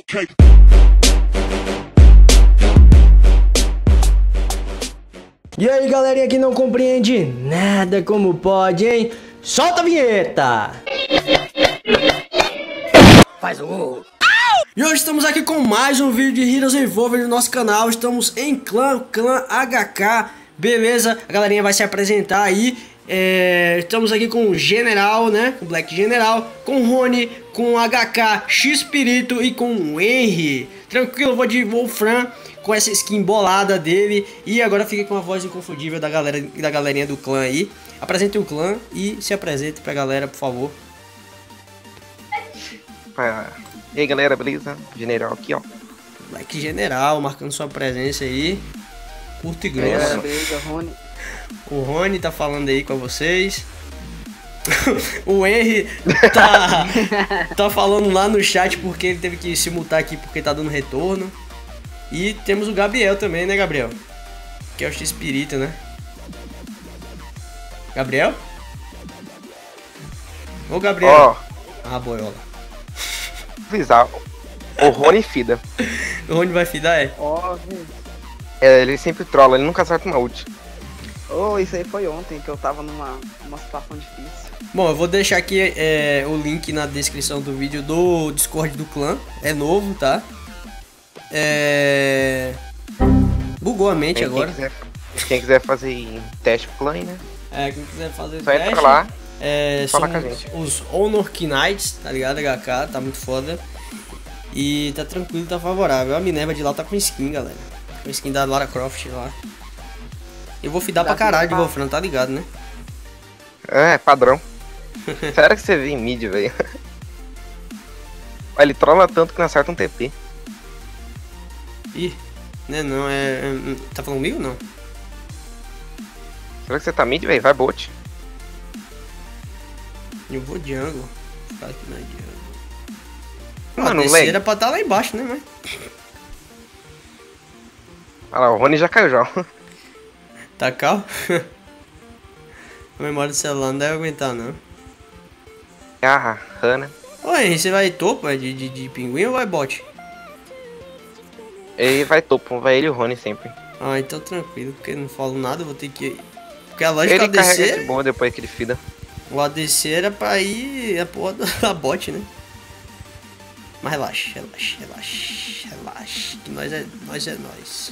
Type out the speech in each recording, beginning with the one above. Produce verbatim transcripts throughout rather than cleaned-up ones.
E aí, galerinha que não compreende nada, como pode, hein? Solta a vinheta! Faz o gol! E hoje estamos aqui com mais um vídeo de Heroes Revolver no nosso canal. Estamos em clã, clã H K, beleza? A galerinha vai se apresentar aí. É, estamos aqui com o General, né? Com o Black General, com o Rony, com o H K, X-Pirito e com o Henry. Tranquilo, eu vou de Wolfram com essa skin bolada dele. E agora fica com a voz inconfundível da, galera, da galerinha do clã aí. Apresente o clã e se apresente pra galera, por favor. Ah, e aí galera, beleza? General aqui, ó. Black General, marcando sua presença aí. Curto e grosso. É, beleza, Rony. O Rony tá falando aí com vocês. O Henry tá, tá falando lá no chat porque ele teve que se mutar aqui porque tá dando retorno. E temos o Gabriel também, né, Gabriel? Que é o X-Pirito, né? Gabriel? Ô, Gabriel. Ó. Ah, boiola. Avisar. O Rony fida. O Rony vai fidar, é? Ó, É, ele sempre trola, ele nunca acerta uma ult. oh, isso aí foi ontem que eu tava numa, numa situação difícil. Bom, eu vou deixar aqui é, o link na descrição do vídeo do Discord do clã. É novo, tá? É... Bugou a mente Quem, agora. Quem quiser, quem quiser fazer teste pro clã, né? É, quem quiser fazer Só teste, entra lá. É, Fala são com a gente. os Honor Knights, tá ligado? H K, tá muito foda. E tá tranquilo, tá favorável. A Minerva de lá tá com skin, galera. Com skin da Lara Croft lá. Eu vou fidar pra caralho de Wolfram, tá ligado, né? É, padrão. Sério que você vê em mid, velho? Ele trola tanto que não acerta um T P. Ih, né não, é, é... Tá falando comigo ou não? Será que você tá mid, velho? Vai bot. Eu vou jungle. Vou ficar aqui na jungle. Mano, a lag. terceira pra tá lá embaixo, né, mas... Olha lá, o Rony já caiu já. Tá calmo? A memória do celular não deve aguentar, não. Ah, Hannah. Ô, Henry, você vai topo é, de, de, de pinguim ou vai bot? Ele vai topo, vai ele e o Rony sempre. Ah, então tranquilo, porque eu não falo nada, eu vou ter que... Porque a lógica Ele A D C... carrega de boa depois que ele fida. O A D C era pra ir a porra da bot, né? Mas relaxa, relaxa, relaxa, relaxa. Que nós é nós. É nós.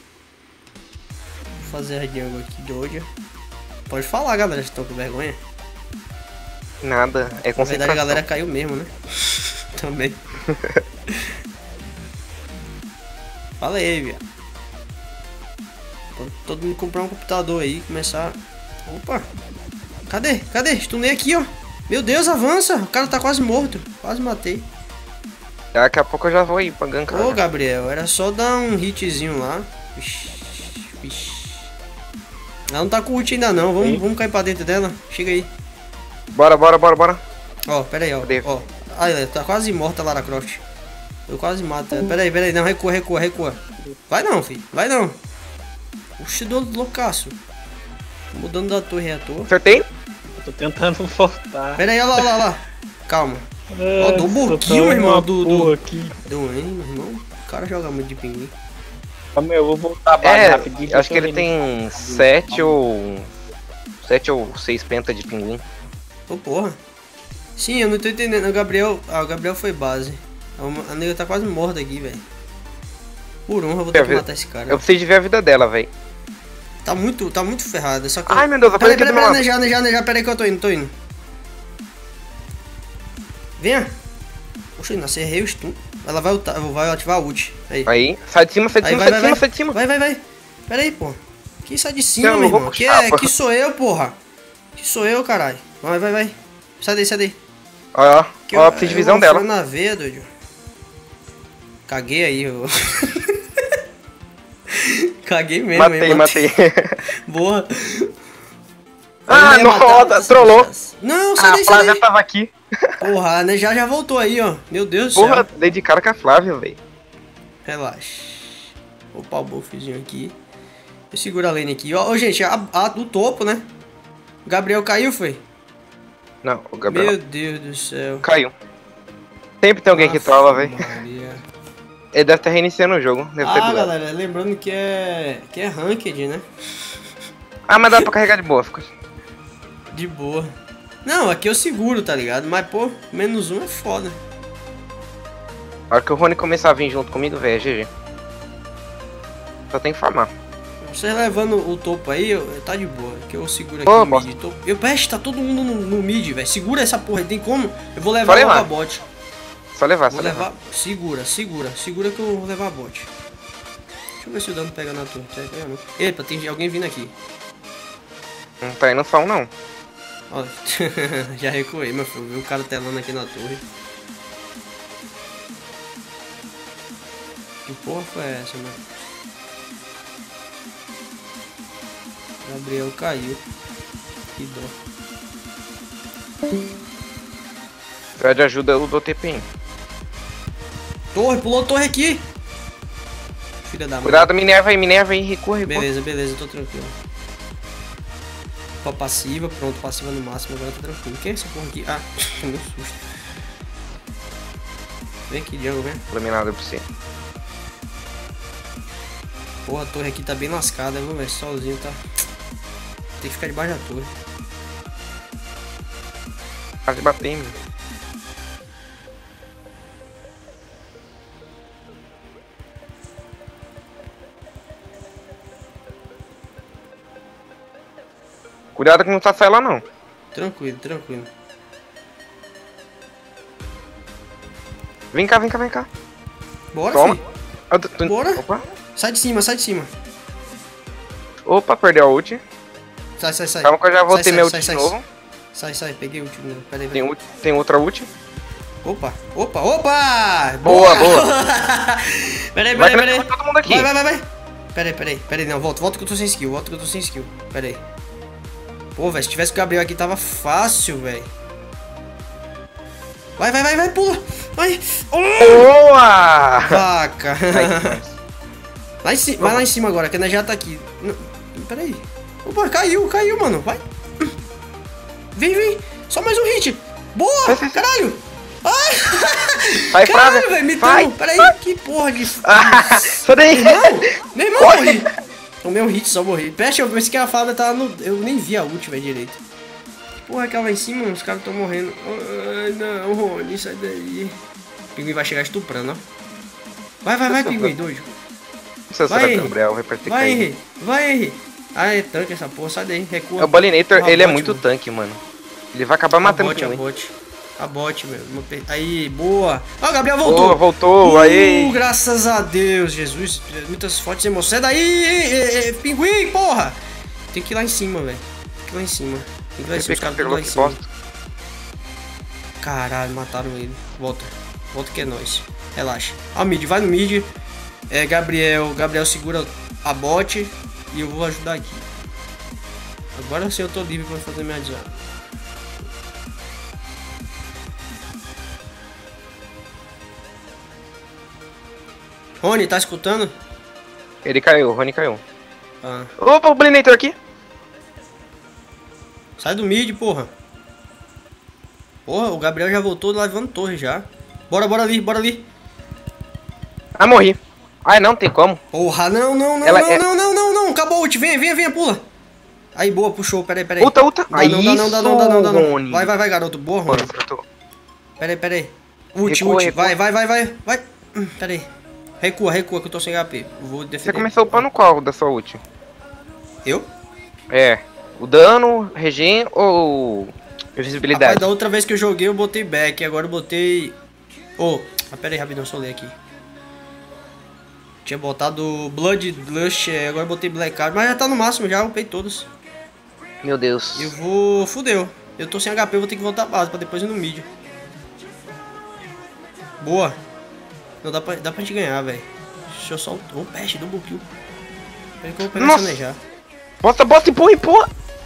Vou fazer a jungle aqui de hoje. Pode falar, galera, se estão com vergonha. Nada, é Na verdade, concentração. a galera caiu mesmo, né? Também. Fala aí, viado. Pode todo mundo comprar um computador aí e começar... Opa! Cadê? Cadê? Stunei aqui, ó. Meu Deus, avança. O cara tá quase morto. Quase matei. Daqui a pouco eu já vou ir pra gankar. Ô, Gabriel, era só dar um hitzinho lá. Vixi, vixi. Ela não tá com ult ainda não. Vamos, vamos cair pra dentro dela. Chega aí. Bora, bora, bora, bora. Ó, pera aí, ó. Cadê? Ó. Ai, ela tá quase morta, Lara Croft. Eu quase mato ela. Pera aí, pera aí. Não, recua, recua, recua. Vai não, filho. Vai não. Oxi, do loucaço. Mudando da torre à toa. Acertei? Eu tô tentando voltar. Pera aí, ó lá, ó lá, ó lá. Calma. Ó, do boquinho, meu irmão, do- do- aqui. Deu um, hein, meu irmão? O cara joga muito de pinguim. Calma aí, eu vou voltar base É, rapidinho. acho que eu tô ele indo. tem sete ou... sete ou seis penta de pinguim. Ô, porra. Sim, eu não tô entendendo. O Gabriel... Ah, o Gabriel foi base. A nega tá quase morta aqui, velho. Por honra, eu vou ter Eu que vi- matar esse cara. Eu preciso de ver a vida dela, velho. Tá muito, tá muito ferrada. Só que... Ai, meu Deus, Peraí, apareceu aqui peraí, do peraí, meu lado. nejar, nejar, nejar. Peraí que eu tô indo, tô indo. Venha. Poxa, nossa, errei o stun. Ela vai, ultar, vai ativar a ult. Aí. Aí, sai de cima, sai de Aí, cima, vai, sai de vai, cima, vai. sai de cima. Vai, vai, vai. Pera aí, pô. Que sai de cima, Não, meu não vou irmão. Que, puxar, é, pô. que sou eu, porra. Que sou eu, caralho. Vai, vai, vai. Sai daí, sai daí. Ó, ó, Que ó, eu- eu preciso de eu visão vou dela. na veia, doido. Caguei aí, eu... Caguei mesmo, Matei, hein, matei. Boa. Ah, Eu ia não, matar roda, essas trollou. bichas. Não, Ah, sai daí, a sai Flávia daí. tava aqui. Porra, né? Já, já voltou aí, ó. Meu Deus do Porra, céu. dei de cara com a Flávia, velho. Relaxa. Vou upar o buffzinho aqui. Eu seguro a lane aqui. Ó, ó, gente, a, a do topo, né? O Gabriel caiu, foi? Não, o Gabriel Meu Deus do céu. caiu. Sempre tem alguém que Aff, trola, velho. Maria. Ele deve estar reiniciando o jogo. Deve ter Ah, bugado. galera, lembrando que é. que é ranked, né? Ah, mas dá pra carregar de boa. Fica... De boa. Não, aqui eu seguro, tá ligado? Mas, pô, menos um é foda. A hora que o Rony começar a vir junto comigo, velho, é G G. Só tem que farmar. Você levando o topo aí, eu- tá de boa. Que eu seguro aqui Ô, o bosta. mid. Topo. Eu, peste, tá todo mundo no, no mid, velho. Segura essa porra aí, tem como? Eu vou Só levar levar. logo a bot. Só levar, só Vou levar. levar. Segura, segura, segura que eu vou levar a bot. Deixa eu ver se o dano pega na torre. Tá pegando. Epa, tem alguém vindo aqui. Não tá indo só um, não. Ó, já recuei, meu filho. Vi o cara telando aqui na torre. Que porra foi essa, mano? Gabriel caiu. Que dó. Pede de ajuda, eu dou T P M. Torre, pulou torre aqui. Filha da mãe. Cuidado, Minerva aí, Minerva aí, recua, recua. Beleza, beleza, tô tranquilo. Ó, passiva, pronto, passiva no máximo, agora tô tranquilo. Quem é essa porra aqui? Ah, tomei um susto. Vem aqui, Django, vem. Iluminado pra você. Porra, a torre aqui tá bem lascada, viu, velho? Sozinho tá. Tem que ficar debaixo da torre. Quase batei, mano. Cuidado que não tá saindo lá, não. Tranquilo, tranquilo. Vem cá, vem cá, vem cá. Bora, Toma. filho. Ah, tu- tu- Bora. Opa. Sai de cima, sai de cima. Opa, perdeu a ult. Sai, sai, sai. Calma que eu já voltei Sai, meu sai, ult sai, de sai. novo. Sai, sai, peguei o último. Pera aí, Tem, pera aí. ult- tem outra ult. Opa, opa, opa! Boa, boa. Peraí, Vai peraí, peraí. pra todo mundo aqui. Vai, vai, vai, vai. Peraí, peraí, peraí, não, volta, volta que eu tô sem skill, volta que eu tô sem skill. Peraí. Pô, velho, se tivesse o Gabriel aqui tava fácil, velho. Vai, vai, vai, vai, pula. Vai. Oh! Boa! Vaca. Ai, Lá em cima, vai lá em cima agora, que a Ana já tá aqui. Não, peraí. Opa, caiu, caiu, mano. Vai. Vem, vem. Só mais um hit. Boa, Vai, vai, vai. caralho. Ai. Vai, Caralho, Flávia. velho, me Vai, deu. Peraí, vai. que porra de... Ah, só daí. Meu irmão, meu irmão, Corre. morri. Tomei um hit, só morri. Peste, eu pensei que a Flávia tava no... Eu nem vi a ult, velho, direito. Que porra é aquela lá em cima, mano? Os caras tão morrendo. Ai, não, Rony, sai daí. O pinguim vai chegar estuprando, ó. Vai, vai, vai, pinguim, doido. Seu Vai, será Henry. Gabriel, vai perder Vai, cair. Henry. Vai, Henry. Ah, é tanque essa porra. Sai daí, recua. O Balinator, Ah, ele é bot, muito mano. tanque, mano. Ele vai acabar A matando bot, a quem? bot. A bot, meu. Uma pe- Aí, boa. Ó, o Gabriel voltou. Boa, voltou, Uh, aí. graças a Deus, Jesus. Muitas fortes emoções. Sai daí, é, é, pinguim, porra. Tem que ir lá em cima, velho. Tem que ir lá em cima. Tem que ir lá em cima, os caras tudo lá em que cima. bosta. Caralho, mataram ele. Volta. Volta que é nóis. Relaxa. Ó, mid, vai no mid. É, Gabriel. Gabriel segura a bot. E eu vou ajudar aqui. Agora sim eu tô livre pra fazer minha desarma. Rony, tá escutando? Ele caiu, o Rony caiu. Ah. Opa, o Balinator aqui. Sai do mid, porra. Porra, o Gabriel já voltou levando torre já. Bora, bora ali, bora ali. Ah, morri. Ai, não tem como. Porra, não, não, não, Ela não, é- não, não, não, não. Acabou o ult, vem, vem, vem, pula. Aí, boa, puxou, peraí, peraí. Ulta, ulta. Dá Aí, não, dá não, dá não, dá não, dá não. Rony. Vai, vai, vai, garoto. Boa, Rony. Mano, acertou. Peraí, peraí. Ult, Recua, ult. recua. Vai, vai, vai, vai, vai. Hum, Peraí. Recua, recua que eu tô sem H P. Vou defender. Você começou upando qual da sua ult? Eu? É. O dano, regen ou invisibilidade? Rapaz, da outra vez que eu joguei eu botei back, agora eu botei... Ô, oh, ah, pera aí, rapidão, só ler aqui. Tinha botado Blood Lust, é, agora eu botei Black Card, mas já tá no máximo, já upei todos. Meu Deus. Eu vou... Fudeu. Eu tô sem H P, eu vou ter que voltar a base pra depois ir no mid. Boa. Não, dá pra, dá pra gente ganhar, velho. Deixa eu só... Ô, oh, peste, double kill. Peraí que eu vou pegar Nossa. essa já. Bota, bota, empurra, empurra.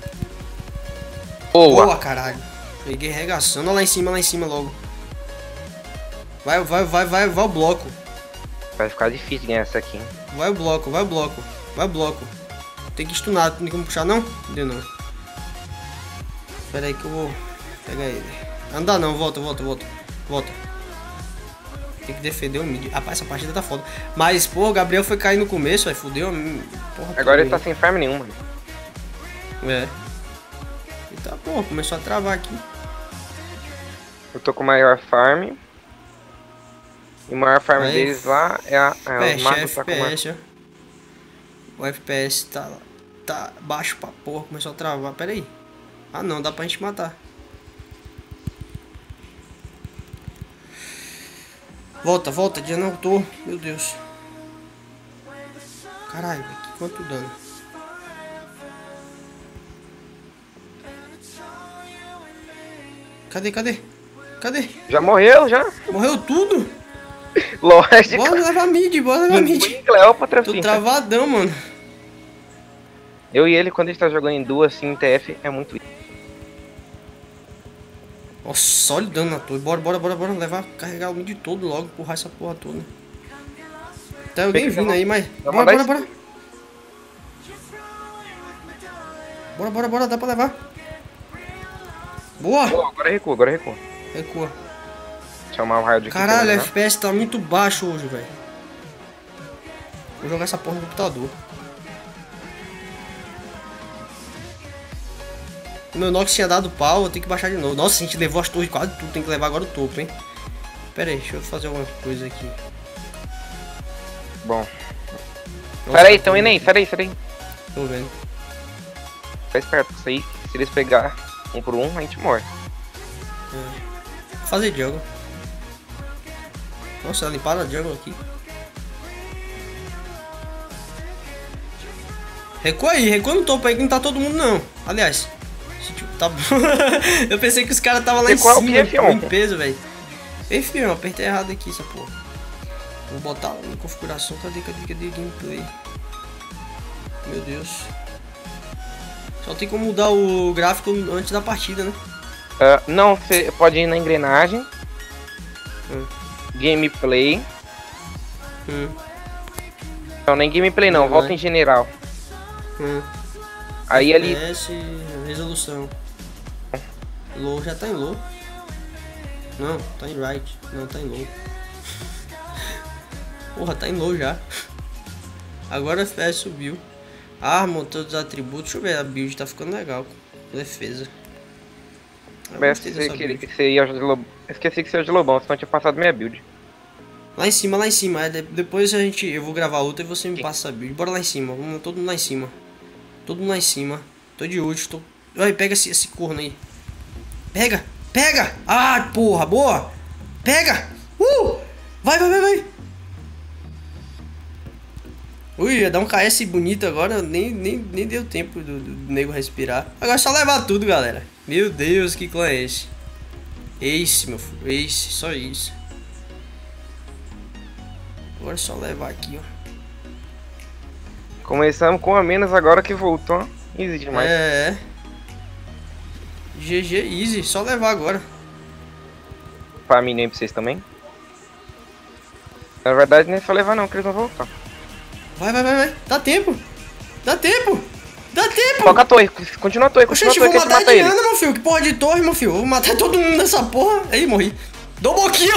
Boa. Boa, caralho. Peguei regaçando. Olha lá em cima, lá em cima logo. Vai, vai, vai, vai, vai o bloco. Vai ficar difícil ganhar essa aqui. Hein? Vai o bloco, vai o bloco. Vai o bloco. Tem que stunar, não tem como puxar não? Deu não. Espera aí que eu vou pegar ele. Andar não, volta, volta, volta. Volta. Tem que defender o mid. Rapaz, essa partida tá foda. Mas, pô, o Gabriel foi cair no começo, vai fudeu. Porra, Agora ele tá sem farm nenhuma. É. E tá, pô, começou a travar aqui. Eu tô com o maior farm. E o maior farm Aí, deles lá é a. É, Fecha, o Mago tá com uma... F P S, ó. O F P S tá, tá baixo pra porra, começou a travar. Pera aí. Ah não, dá pra gente matar. Volta, volta, dia não tô. Meu Deus. Caralho, que quanto dano. Cadê, cadê? Cadê? Já morreu, já? Morreu tudo? Lógico. Bora levar mid, bora levar mid. Cleópatra, Tô filho. travadão, mano. Eu e ele, quando a gente tá jogando em duas, assim, em T F, é muito... Nossa, olha o dano na torre. Bora, bora, bora, bora. Levar, carregar o mid todo logo, empurrar essa porra toda. Tem alguém vindo aí, mas... Bora, bora, bora. Bora, bora, bora, dá pra levar. Boa! Pô, agora recua, agora recua. Recua. Chamar o raio de Caralho, né? F P S tá muito baixo hoje, velho. Vou jogar essa porra no computador. O meu Nox tinha dado pau, eu tenho que baixar de novo. Nossa, a gente levou as torres quase tudo, tem que levar agora o topo, hein. Pera aí, deixa eu fazer alguma coisa aqui. Bom. Nossa, Pera aí, então, Enem, pera aí, pera aí. Tô vendo. Fica esperto com isso aí. Se eles pegar um por um, a gente morre. É. Vou fazer jungle. Nossa, limparam a jungle aqui. Recua aí, recua no topo aí que não tá todo mundo não. Aliás, tá... eu pensei que os caras estavam lá Recua em cima, fião, em peso, velho. Ei, fião, apertei errado aqui essa porra. Vou botar lá em configuração, cadê, cadê, cadê gameplay? Meu Deus. Só tem como mudar o gráfico antes da partida, né? Uh, não, você pode ir na engrenagem. Hum. Gameplay. Hum. Não, nem gameplay não, Não, volta né? em general. Hum. Aí ali. F P S, resolução. Low, já tá em low. Não, tá em right. Não, tá em low. Porra, tá em low já. Agora o F P S subiu. Arma, todos os atributos. Deixa eu ver, a build tá ficando legal. Defesa. Eu Mas gostei você dessa queria build. que você ia de Lobão. Esqueci que você ia de Lobão, senão eu tinha passado minha build. Lá em cima, lá em cima. É, de- depois a gente, eu vou gravar outra e você me passa a build. Bora lá em cima. Vamos todo mundo lá em cima. Todo mundo lá em cima. Tô de ult, tô... Ai, pega esse, esse corno aí. Pega! Pega! Ah, porra, boa! Pega! Uh! Vai, vai, vai, vai! Ui, ia dar um K S bonito agora, nem, nem, nem deu tempo do, do nego respirar. Agora é só levar tudo, galera. Meu Deus, que clã é esse? Ace, meu filho, Ace, só isso. Agora é só levar aqui, ó. Começamos com a menos agora que voltou. Easy demais. É. G G easy, só levar agora. Pra mim nem pra vocês também. Na verdade, nem é só levar não, que eles vão voltar. Vai, vai, vai, vai. Dá tempo. Dá tempo. Dá tempo. Toca a torre, continua a torre, continua a Oxente, torre vou que a gente matar mata a ele. Diana, meu filho. Que porra de torre, meu filho. Vou matar todo mundo nessa porra. Aí, morri. Double kill.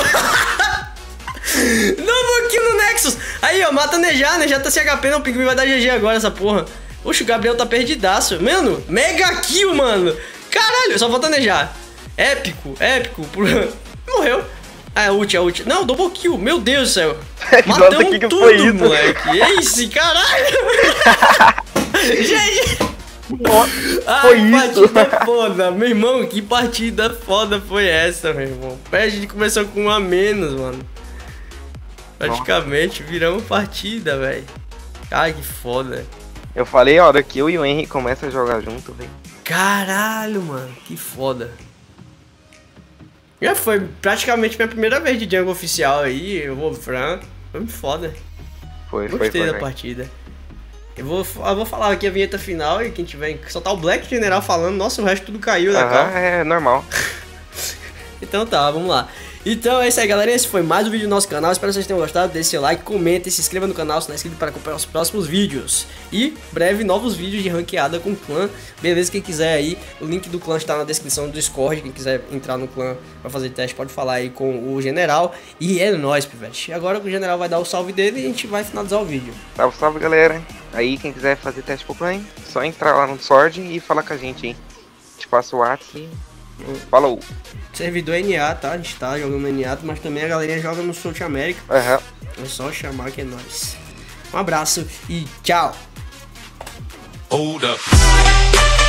Double kill no Nexus. Aí, ó, mata Nejar. Nejar tá sem H P, não. O Pinguim vai dar G G agora, essa porra. Oxe, o Gabriel tá perdidaço. Mano, mega kill, mano. Caralho, só falta Nejar. Épico, épico. Morreu. Ah, é ult, é ult. Não, double kill. Meu Deus do céu. Nossa, Matamos que que tudo, foi isso? moleque. Esse, caralho. G G. Nossa, Ai, foi isso. partida foda, meu irmão, que partida foda foi essa, meu irmão? A gente começou com um a menos, mano. Praticamente viramos partida, velho. Ai, que foda. Eu falei, a hora que eu e o Henry começam a jogar junto, velho. Caralho, mano, que foda. Já foi praticamente minha primeira vez de jungle oficial aí, eu vou franco. Foi muito foda. Foi, foi, Gostei foi. da véio. partida. Eu vou, eu vou falar aqui a vinheta final e quem tiver. Só tá o Black General falando, nossa, o resto tudo caiu da Aham, calma. é normal. Então tá, vamos lá. Então é isso aí, galera. Esse foi mais um vídeo do nosso canal. Espero que vocês tenham gostado. Deixe seu like, comenta e se inscreva no canal se não é inscrito para acompanhar os próximos vídeos. E breve novos vídeos de ranqueada com o clã. Beleza? Quem quiser aí, o link do clã está na descrição do Discord. Quem quiser entrar no clã para fazer teste, pode falar aí com o general. E é nóis, pivete. Agora o general vai dar o salve dele e a gente vai finalizar o vídeo. Salve, salve, galera. Aí quem quiser fazer teste pro clã, só entrar lá no Discord e falar com a gente aí. Te passo o WhatsApp e... Falou! Servidor N A, tá? A gente tá jogando no N A, mas também a galerinha joga no South America. Uhum. É só chamar que é nóis. Um abraço e tchau! Hold up.